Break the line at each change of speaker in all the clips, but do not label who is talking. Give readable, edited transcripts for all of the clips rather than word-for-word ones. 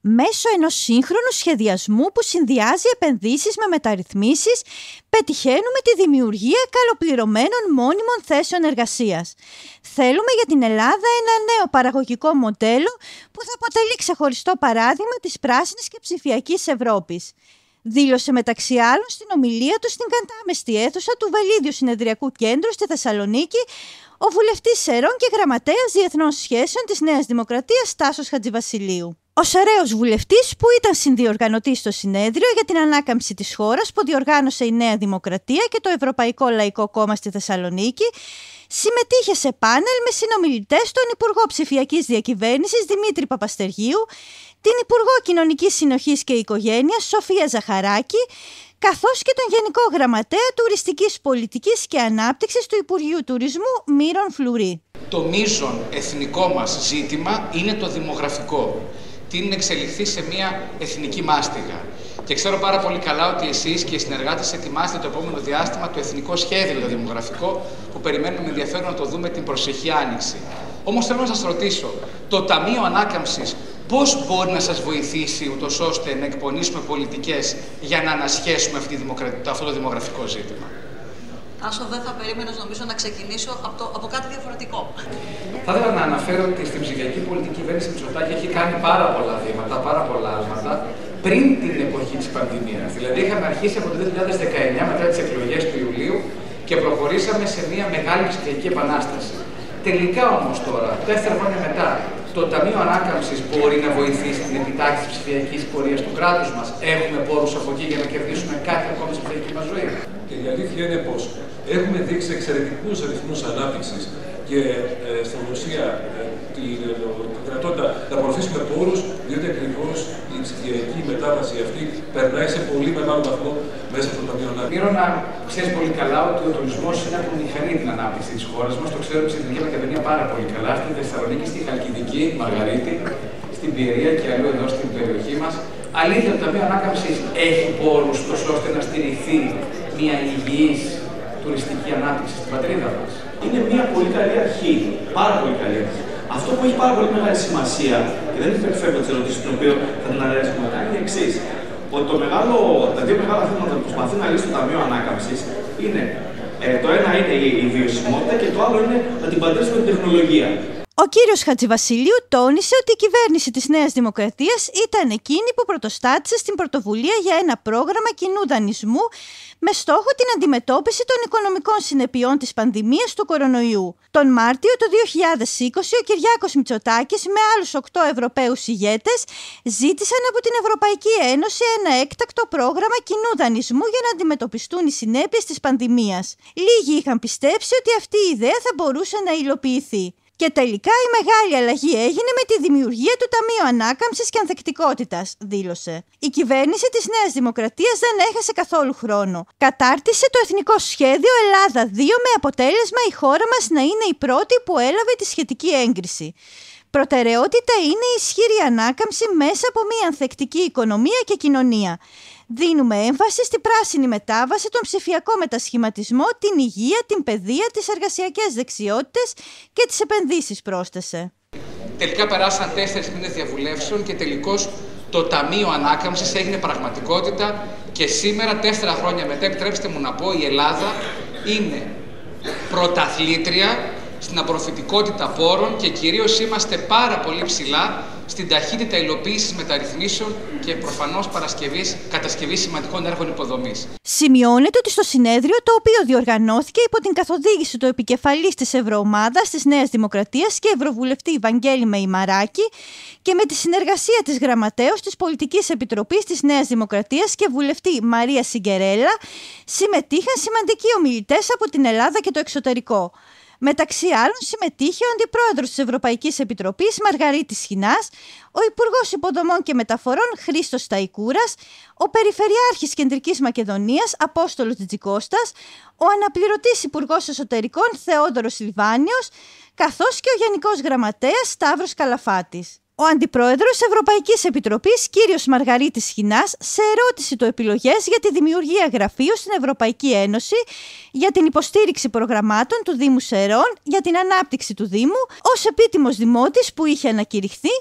Μέσω ενός σύγχρονου σχεδιασμού που συνδυάζει επενδύσεις με μεταρρυθμίσεις, πετυχαίνουμε τη δημιουργία καλοπληρωμένων μόνιμων θέσεων εργασίας. Θέλουμε για την Ελλάδα ένα νέο παραγωγικό μοντέλο που θα αποτελεί ξεχωριστό παράδειγμα της πράσινης και ψηφιακής Ευρώπης. Δήλωσε μεταξύ άλλων στην ομιλία του στην κατάμεστη αίθουσα του Βελίδιου Συνεδριακού Κέντρου στη Θεσσαλονίκη ο βουλευτής Σερών και γραμματέας Διεθνών Σχέσεων της Νέας Δημοκρατίας Τάσος Χατζηβασιλείου. Ο Σεραίος βουλευτής, που ήταν συνδιοργανωτής στο συνέδριο για την ανάκαμψη της χώρας που διοργάνωσε η Νέα Δημοκρατία και το Ευρωπαϊκό Λαϊκό Κόμμα στη Θεσσαλονίκη, συμμετείχε σε πάνελ με συνομιλητές τον Υπουργό Ψηφιακής Διακυβέρνησης Δημήτρη Παπαστεργίου, την Υπουργό Κοινωνικής Συνοχής και Οικογένειας Σοφία Ζαχαράκη, καθώς και τον Γενικό Γραμματέα Τουριστικής Πολιτικής και Ανάπτυξης του Υπουργείου Τουρισμού Μύρον Φλουρί.
Το μείζον εθνικό μας ζήτημα είναι το δημογραφικό. Τι είναι να εξελιχθεί σε μια εθνική μάστιγα. Και ξέρω πάρα πολύ καλά ότι εσείς και οι συνεργάτες ετοιμάστε το επόμενο διάστημα το εθνικό σχέδιο το δημογραφικό που περιμένουμε με ενδιαφέρον να το δούμε την προσεχή άνοιξη. Όμως θέλω να σας ρωτήσω, το Ταμείο Ανάκαμψης πώς μπορεί να σας βοηθήσει ούτως ώστε να εκπονήσουμε πολιτικές για να ανασχέσουμε αυτό το δημογραφικό ζήτημα?
Άσο, δεν θα περίμενες νομίζω να ξεκινήσω από κάτι διαφορετικό.
Θα ήθελα να αναφέρω ότι στην ψηφιακή πολιτική κυβέρνηση Μητσοτάκη έχει κάνει πάρα πολλά βήματα, πάρα πολλά άλματα πριν την εποχή της πανδημίας. Δηλαδή είχαμε αρχίσει από το 2019 μετά τις εκλογές του Ιουλίου και προχωρήσαμε σε μια μεγάλη ψηφιακή επανάσταση. Τελικά όμως τώρα, 4 χρόνια μετά, το Ταμείο Ανάκαμψης μπορεί να βοηθήσει την επιτάξη της ψηφιακής πορείας του κράτους μας. Έχουμε πόρους από εκεί για να κερδίσουμε κάτι ακόμα στη ψηφιακή μας ζωή.
Και η αλήθεια είναι πως έχουμε δείξει εξαιρετικούς αριθμούς ανάπτυξης και στην ουσία τη δυνατότητα να προωθήσουμε πόρους, διότι ακριβώς η ψηφιακή μετάβαση αυτή περνάει σε πολύ μεγάλο βαθμό μέσα από το Ταμείο Ανάκαμψης.
Μύρονα, ξέρεις πολύ καλά ότι ο τουρισμός είναι που μηχανεί την ανάπτυξη της χώρας μας. Το ξέρουμε στην Εθνική Μακεδονία πάρα πολύ καλά. Στη Θεσσαλονίκη, στη Χαλκιδική, Μαργαρίτη, στην Πιερία και αλλού εδώ στην περιοχή μας. Αλήθεια, το Ταμείο Ανάκαμψης έχει πόρους ώστε να στηριχθεί μια υγιής τουριστική ανάπτυξη στην πατρίδα μας?
Είναι μια πολύ καλή αρχή. Πάρα πολύ καλή αρχή. Αυτό που έχει πάρα πολύ μεγάλη σημασία, και δεν υπερφεύγω τις ερωτήσεις, το οποίο θα την αρέσουμε μετά, είναι εξής. Ότι τα δύο μεγάλα θέματα που προσπαθεί να λύσει το Ταμείο Ανάκαμψης είναι το ένα είναι η βιωσιμότητα και το άλλο είναι να την παντρέψουμε την τεχνολογία.
Ο κύριος Χατζηβασιλείου τόνισε ότι η κυβέρνηση της Νέας Δημοκρατίας ήταν εκείνη που πρωτοστάτησε στην πρωτοβουλία για ένα πρόγραμμα κοινού δανεισμού με στόχο την αντιμετώπιση των οικονομικών συνεπειών της πανδημίας του κορονοϊού. Τον Μάρτιο του 2020 ο Κυριάκος Μητσοτάκης με άλλους 8 Ευρωπαίους ηγέτες ζήτησαν από την Ευρωπαϊκή Ένωση ένα έκτακτο πρόγραμμα κοινού δανεισμού για να αντιμετωπιστούν οι συνέπειες της πανδημίας. Λίγοι είχαν πιστέψει ότι αυτή η ιδέα θα μπορούσε να υλοποιηθεί. Και τελικά η μεγάλη αλλαγή έγινε με τη δημιουργία του Ταμείου Ανάκαμψης και Ανθεκτικότητας, δήλωσε. Η κυβέρνηση της Νέας Δημοκρατίας δεν έχασε καθόλου χρόνο. Κατάρτισε το Εθνικό Σχέδιο Ελλάδα 2 με αποτέλεσμα η χώρα μας να είναι η πρώτη που έλαβε τη σχετική έγκριση. Προτεραιότητα είναι η ισχυρή ανάκαμψη μέσα από μια ανθεκτική οικονομία και κοινωνία. Δίνουμε έμφαση στη πράσινη μετάβαση, τον ψηφιακό μετασχηματισμό, την υγεία, την παιδεία, τις εργασιακές δεξιότητες και τις επενδύσεις, πρόσθεσε.
Τελικά περάσαν 4 μήνες διαβουλεύσεων και τελικώς το Ταμείο Ανάκαμψης έγινε πραγματικότητα και σήμερα, 4 χρόνια μετά, επιτρέψτε μου να πω, η Ελλάδα είναι πρωταθλήτρια στην απορροφητικότητα πόρων και κυρίως είμαστε πάρα πολύ ψηλά στην ταχύτητα υλοποίησης μεταρρυθμίσεων και προφανώς κατασκευής σημαντικών έργων υποδομής.
Σημειώνεται ότι στο συνέδριο, το οποίο διοργανώθηκε υπό την καθοδήγηση του επικεφαλής της Ευρωομάδας της Νέας Δημοκρατίας και Ευρωβουλευτή Βαγγέλη Μεϊμαράκη και με τη συνεργασία της Γραμματέως της Πολιτικής Επιτροπής της Νέας Δημοκρατίας και Βουλευτή Μαρία Σιγκερέλα, συμμετείχαν σημαντικοί ομιλητές από την Ελλάδα και το εξωτερικό. Μεταξύ άλλων συμμετείχε ο Αντιπρόεδρος της Ευρωπαϊκής Επιτροπής Μαργαρίτης Σχοινάς, ο Υπουργός Υποδομών και Μεταφορών Χρήστος Σταϊκούρας, ο Περιφερειάρχης Κεντρικής Μακεδονίας Απόστολος Τζιτζικώστας, ο Αναπληρωτής Υπουργός Εσωτερικών Θεόδωρος Λιβάνιος, καθώς και ο Γενικός Γραμματέας Σταύρος Καλαφάτης. Ο Αντιπρόεδρος της Ευρωπαϊκής Επιτροπής, κύριος Μαργαρίτης Σχοινάς, σε ερώτηση του επιλογές για τη δημιουργία γραφείου στην Ευρωπαϊκή Ένωση για την υποστήριξη προγραμμάτων του Δήμου Σερών για την ανάπτυξη του Δήμου ως επίτιμος δημότης που είχε ανακηρυχθεί,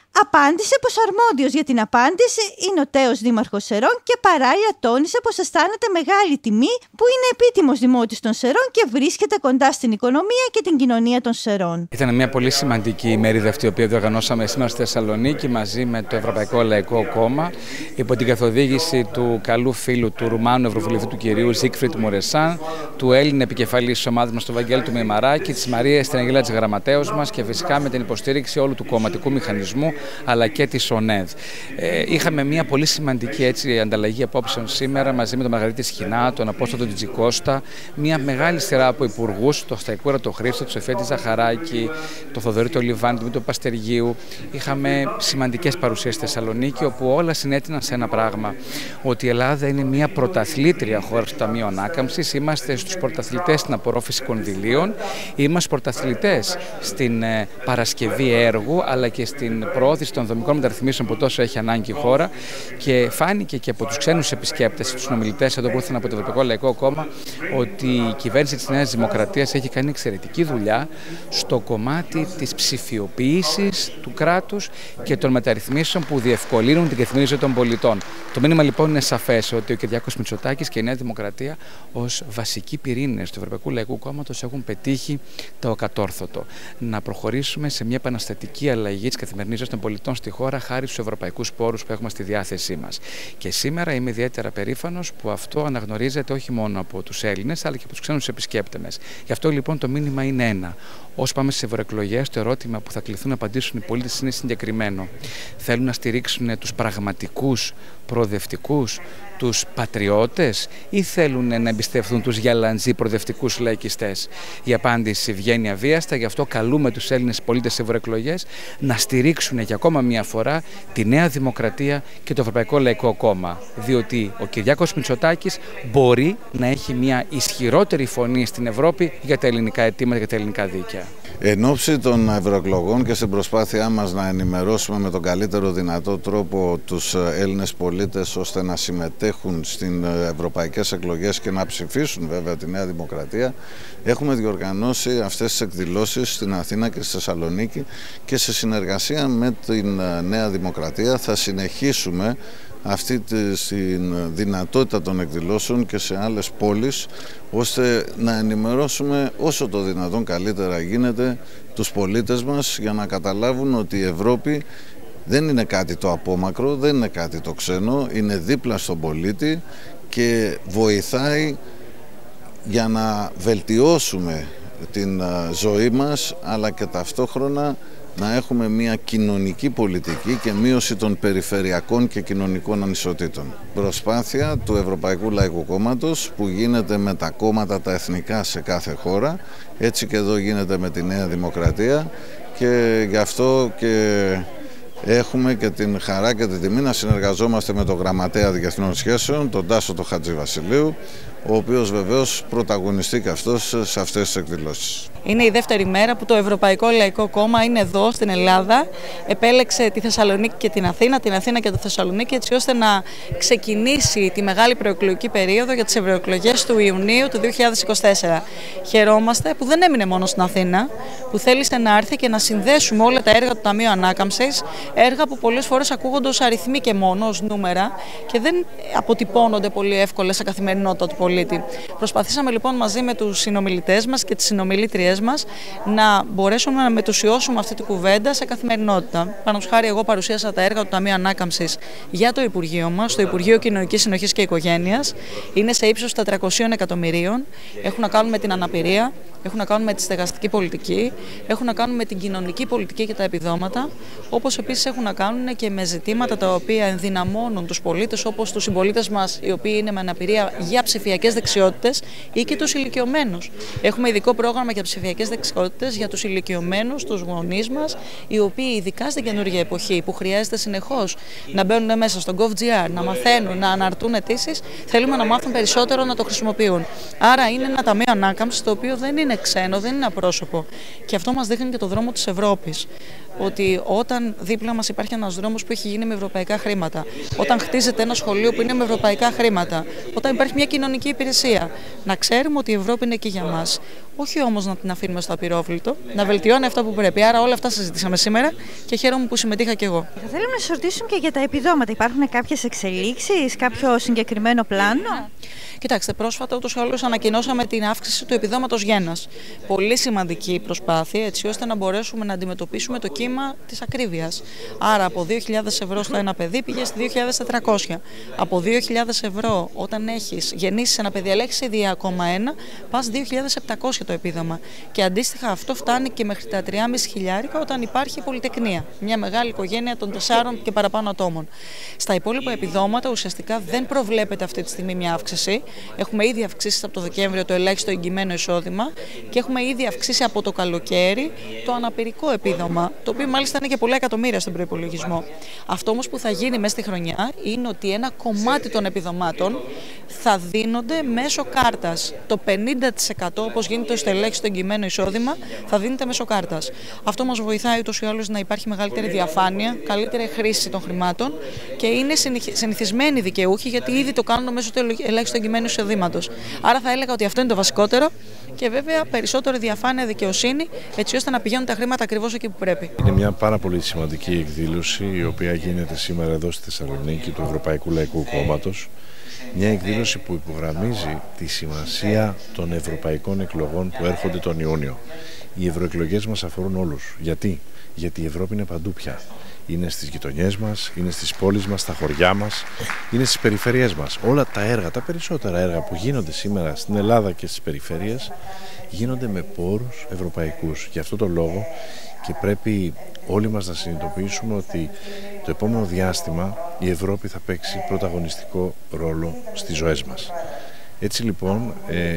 Απάντησε πως αρμόδιος για την απάντηση είναι ο τέος Δήμαρχος Σερών και παράλληλα τόνισε πως αισθάνεται μεγάλη τιμή που είναι επίτιμος δημότης των Σερών και βρίσκεται κοντά στην οικονομία και την κοινωνία των Σερών.
Ήταν μια πολύ σημαντική ημερίδα αυτή, η οποία διοργανώσαμε σήμερα στη Θεσσαλονίκη μαζί με το Ευρωπαϊκό Λαϊκό Κόμμα, υπό την καθοδήγηση του καλού φίλου του Ρουμάνου Ευρωβουλευτή του κυρίου Ζίκφριτ Μουρεσάν, του Έλληνα επικεφαλής της ομάδας μας του Βαγγέλη του Μημαράκη, της Μαρίας Στεναγγέλα της γραμματέως μας και φυσικά με την υποστήριξη όλου του κομματικού μηχανισμού αλλά και της ΟΝΕΔ. Είχαμε μια πολύ σημαντική ανταλλαγή απόψεων σήμερα μαζί με τον Μαργαρίτη Σχοινά, τον Απόστολο Τζικώστα, μια μεγάλη σειρά από υπουργούς, τον Σταϊκούρα τον Χρήστο, τον Σοφία τη Ζαχαράκη, τον Θοδωρή τον Λιβάνη, τον Παστεργίου. Είχαμε σημαντικές παρουσίες στη Θεσσαλονίκη, όπου όλα συνέτειναν σε ένα πράγμα. Ότι η Ελλάδα είναι μια πρωταθλήτρια χώρα στο Ταμείο Ανάκαμψης. Είμαστε στους πρωταθλητές στην απορρόφηση κονδυλίων. Είμαστε πρωταθλητές στην παρασκευή έργου, αλλά και στην προώθηση των δομικών μεταρρυθμίσεων που τόσο έχει ανάγκη η χώρα. Και φάνηκε και από τους ξένους επισκέπτες, τους συνομιλητές εδώ που ήρθαν από το Ευρωπαϊκό Λαϊκό Κόμμα, ότι η κυβέρνηση της Νέας Δημοκρατίας έχει κάνει εξαιρετική δουλειά στο κομμάτι της ψηφιοποίησης του κράτους και των μεταρρυθμίσεων που διευκολύνουν την καθημερινή ζωή των πολιτών. Το μήνυμα λοιπόν είναι σαφές ότι ο Κυριάκος Μητσοτάκης και η Νέα Δημοκρατία ως βασικοί πυρήνες του Ευρωπαϊκού Λαϊκού Κόμματος έχουν πετύχει το ακατόρθωτο. Να προχωρήσουμε σε μια επαναστατική αλλαγή της καθημερινής ζωής των πολιτών στη χώρα χάρη στους ευρωπαϊκούς πόρους που έχουμε στη διάθεσή μας. Και σήμερα είμαι ιδιαίτερα περήφανος που αυτό αναγνωρίζεται όχι μόνο από τους Έλληνες αλλά και από τους ξένους επισκέπτες μας. Γι' αυτό λοιπόν το μήνυμα είναι ένα. Όσο πάμε στις ευρωεκλογές, το ερώτημα που θα κληθούν να απαντήσουν οι πολίτες είναι συγκεκριμένο. Θέλουν να στηρίξουν τους πραγματικούς προοδευτικούς, τους πατριώτες, ή θέλουν να εμπιστευτούν τους γυαλαντζή προοδευτικούς λαϊκιστές? Η απάντηση βγαίνει αβίαστα, γι' αυτό καλούμε τους Έλληνες πολίτες σε ευρωεκλογές να στηρίξουν για ακόμα μια φορά τη Νέα Δημοκρατία και το Ευρωπαϊκό Λαϊκό Κόμμα. Διότι ο Κυριάκος Μητσοτάκης μπορεί να έχει μια ισχυρότερη φωνή στην Ευρώπη για τα ελληνικά αιτήματα και τα ελληνικά δίκαια.
Εν ώψη των ευρωεκλογών και στην προσπάθειά μας να ενημερώσουμε με τον καλύτερο δυνατό τρόπο τους Έλληνες πολίτες ώστε να συμμετέχουν στις ευρωπαϊκές εκλογές και να ψηφίσουν βέβαια τη Νέα Δημοκρατία, έχουμε διοργανώσει αυτές τις εκδηλώσεις στην Αθήνα και στη Θεσσαλονίκη και σε συνεργασία με την Νέα Δημοκρατία θα συνεχίσουμε αυτή τη δυνατότητα των εκδηλώσεων και σε άλλες πόλεις, ώστε να ενημερώσουμε όσο το δυνατόν καλύτερα γίνεται τους πολίτες μας για να καταλάβουν ότι η Ευρώπη δεν είναι κάτι το απόμακρο, δεν είναι κάτι το ξένο, είναι δίπλα στον πολίτη και βοηθάει για να βελτιώσουμε την ζωή μας, αλλά και ταυτόχρονα να έχουμε μια κοινωνική πολιτική και μείωση των περιφερειακών και κοινωνικών ανισοτήτων. Προσπάθεια του Ευρωπαϊκού Λαϊκού Κόμματος που γίνεται με τα κόμματα τα εθνικά σε κάθε χώρα, έτσι και εδώ γίνεται με τη Νέα Δημοκρατία, και γι' αυτό και έχουμε και την χαρά και την τιμή να συνεργαζόμαστε με τον Γραμματέα Διεθνών Σχέσεων, τον Τάσο τον Χατζηβασιλείου, ο οποίος βεβαίως πρωταγωνιστεί και αυτός σε αυτές τις εκδηλώσεις.
Είναι η δεύτερη μέρα που το Ευρωπαϊκό Λαϊκό Κόμμα είναι εδώ στην Ελλάδα. Επέλεξε τη Θεσσαλονίκη και την Αθήνα και τη Θεσσαλονίκη, έτσι ώστε να ξεκινήσει τη μεγάλη προεκλογική περίοδο για τις ευρωεκλογές του Ιουνίου του 2024. Χαιρόμαστε που δεν έμεινε μόνο στην Αθήνα, που θέλησε να έρθει και να συνδέσουμε όλα τα έργα του Ταμείου Ανάκαμψης, έργα που πολλές φορές ακούγονται ως αριθμοί και μόνο, ως νούμερα, και δεν αποτυπώνονται πολύ εύκολα σε καθημερινότητα του πολίτη. Προσπαθήσαμε λοιπόν μαζί με τους συνομιλητές μας και τις συνομιλήτριές μας να μπορέσουμε να μετουσιώσουμε αυτή την κουβέντα σε καθημερινότητα. Πάνω χάρη, εγώ παρουσίασα τα έργα του Ταμείου Ανάκαμψης για το Υπουργείο μας, το Υπουργείο Κοινωνικής Συνοχής και Οικογένειας. Είναι σε ύψος 400 εκατομμυρίων. Έχουν να κάνουν με την αναπηρία, έχουν να κάνουν με τη στεγαστική πολιτική, έχουν να κάνουν με την κοινωνική πολιτική και τα επιδόματα, όπως επίσης έχουν να κάνουν και με ζητήματα τα οποία ενδυναμώνουν τους πολίτες, όπως τους συμπολίτες μας οι οποίοι είναι με αναπηρία, για ψηφιακές δεξιότητες, ή και τους ηλικιωμένους. Έχουμε ειδικό πρόγραμμα για ψηφιακές δεξιότητες για τους ηλικιωμένους, τους γονείς μας, οι οποίοι ειδικά στην καινούργια εποχή που χρειάζεται συνεχώς να μπαίνουν μέσα στο GovGR, να μαθαίνουν, να αναρτούν αιτήσεις, θέλουμε να μάθουν περισσότερο να το χρησιμοποιούν. Άρα είναι ένα ταμείο ανάκαμψης το οποίο δεν είναι ξένο, δεν είναι απρόσωπο. Και αυτό μας δείχνει και το δρόμο της Ευρώπης. Ότι όταν δίπλα μας υπάρχει ένας δρόμος που έχει γίνει με ευρωπαϊκά χρήματα, όταν χτίζεται ένα σχολείο που είναι με ευρωπαϊκά χρήματα, όταν υπάρχει μια κοινωνική υπηρεσία, να ξέρουμε ότι η Ευρώπη είναι εκεί για μας. όχι όμως να την αφήνουμε στο απειρόβλητο, να βελτιώνει αυτά που πρέπει. Άρα όλα αυτά συζητήσαμε σήμερα και χαίρομαι που συμμετείχα κι εγώ.
Θα θέλουμε να σας ρωτήσουμε και για τα επιδόματα. Υπάρχουν κάποιες εξελίξεις, κάποιο συγκεκριμένο πλάνο?
Κοιτάξτε, πρόσφατα ούτως ή άλλως ανακοινώσαμε την αύξηση του επιδόματος γένας. Πολύ σημαντική προσπάθεια, έτσι ώστε να μπορέσουμε να αντιμετωπίσουμε το κύμα της ακρίβειας. Άρα από 2.000 ευρώ στο ένα παιδί πήγε στη 2.400. Από 2.000 ευρώ όταν έχεις γεννήσει ένα παιδί, αλλά έχεις ήδη ακόμα ένα, πας 2.700 το επίδομα. Και αντίστοιχα αυτό φτάνει και μέχρι τα 3.500 όταν υπάρχει πολυτεκνία. Μια μεγάλη οικογένεια των 4 και παραπάνω ατόμων. Στα υπόλοιπα επιδόματα ουσιαστικά δεν προβλέπεται αυτή τη στιγμή μια αύξηση. Έχουμε ήδη αυξήσει από το Δεκέμβριο το ελάχιστο εγγυημένο εισόδημα και έχουμε ήδη αυξήσει από το καλοκαίρι το αναπηρικό επίδομα, το οποίο μάλιστα είναι και πολλά εκατομμύρια στον προϋπολογισμό. Αυτό όμως που θα γίνει μέσα στη χρονιά είναι ότι ένα κομμάτι των επιδομάτων θα δίνονται μέσω κάρτας. Το 50% όπως γίνεται στο ελάχιστο εγγυημένο εισόδημα θα δίνεται μέσω κάρτας. Αυτό μας βοηθάει ούτως ή άλλως να υπάρχει μεγαλύτερη διαφάνεια, καλύτερη χρήση των χρημάτων και είναι συνηθισμένοι δικαιούχοι γιατί ήδη το κάνουν μέσω του ελάχιστου εγγυημένου εισοδήματος. Άρα θα έλεγα ότι αυτό είναι το βασικότερο και βέβαια περισσότερη διαφάνεια, δικαιοσύνη, έτσι ώστε να πηγαίνουν τα χρήματα ακριβώς εκεί που πρέπει.
Είναι μια πάρα πολύ σημαντική εκδήλωση η οποία γίνεται σήμερα εδώ στη Θεσσαλονίκη του Ευρωπαϊκού Λαϊκού Κόμματος. Μια εκδήλωση που υπογραμμίζει τη σημασία των ευρωπαϊκών εκλογών που έρχονται τον Ιούνιο. Οι ευρωεκλογές μας αφορούν όλους. Γιατί? Γιατί η Ευρώπη είναι παντού πια. Είναι στις γειτονιές μας, είναι στις πόλεις μας, στα χωριά μας, είναι στις περιφέρειές μας. Όλα τα έργα, τα περισσότερα έργα που γίνονται σήμερα στην Ελλάδα και στις περιφέρειες γίνονται με πόρους ευρωπαϊκούς. Γι' αυτό το λόγο και πρέπει όλοι μας να συνειδητοποιήσουμε ότι το επόμενο διάστημα η Ευρώπη θα παίξει πρωταγωνιστικό ρόλο στις ζωές μας. Έτσι λοιπόν,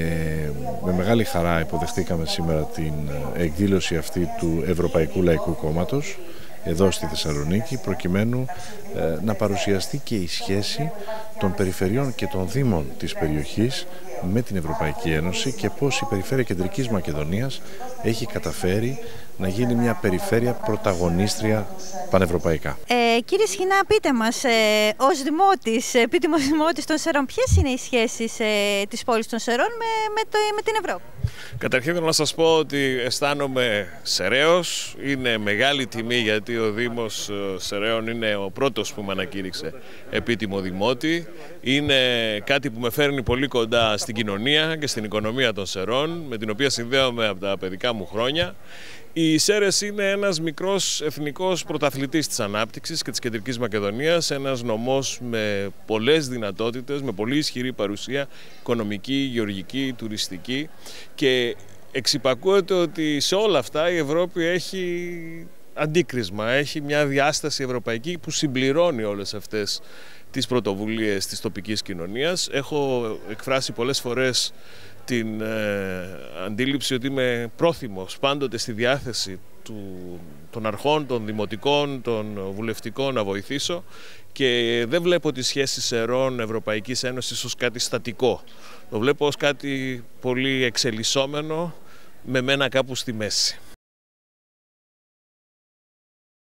με μεγάλη χαρά υποδεχτήκαμε σήμερα την εκδήλωση αυτή του Ευρωπαϊκού Λαϊκού Κόμματος εδώ στη Θεσσαλονίκη, προκειμένου να παρουσιαστεί και η σχέση των περιφερειών και των δήμων της περιοχής με την Ευρωπαϊκή Ένωση και πώς η περιφέρεια Κεντρικής Μακεδονίας έχει καταφέρει να γίνει μια περιφέρεια πρωταγωνίστρια πανευρωπαϊκά.
Κύριε Σχοινά, πείτε μας, ως δημότης, επίτιμος δημότης των Σερών, ποιες είναι οι σχέσεις της πόλης των Σερών με την Ευρώπη?
Καταρχήν θέλω να σας πω ότι αισθάνομαι Σεραίος. Είναι μεγάλη τιμή γιατί ο Δήμος Σεραίων είναι ο πρώτος που με ανακήρυξε επίτιμο δημότη. Είναι κάτι που με φέρνει πολύ κοντά στην κοινωνία και στην οικονομία των Σερών, με την οποία συνδέομαι από τα παιδικά μου χρόνια. Οι Σέρες είναι ένας μικρός εθνικός πρωταθλητής της ανάπτυξης και της Κεντρικής Μακεδονίας, ένας νομός με πολλές δυνατότητες, με πολύ ισχυρή παρουσία οικονομική, γεωργική, τουριστική και εξυπακούεται ότι σε όλα αυτά η Ευρώπη έχει αντίκρισμα, έχει μια διάσταση ευρωπαϊκή που συμπληρώνει όλες αυτές τις πρωτοβουλίες της τοπικής κοινωνίας. Έχω εκφράσει πολλές φορές την αντίληψη ότι είμαι πρόθυμος πάντοτε στη διάθεση των αρχών, των δημοτικών, των βουλευτικών να βοηθήσω και δεν βλέπω τις σχέσεις Σερών Ευρωπαϊκής Ένωσης ως κάτι στατικό. Το βλέπω ως κάτι πολύ εξελισσόμενο με μένα κάπου στη μέση.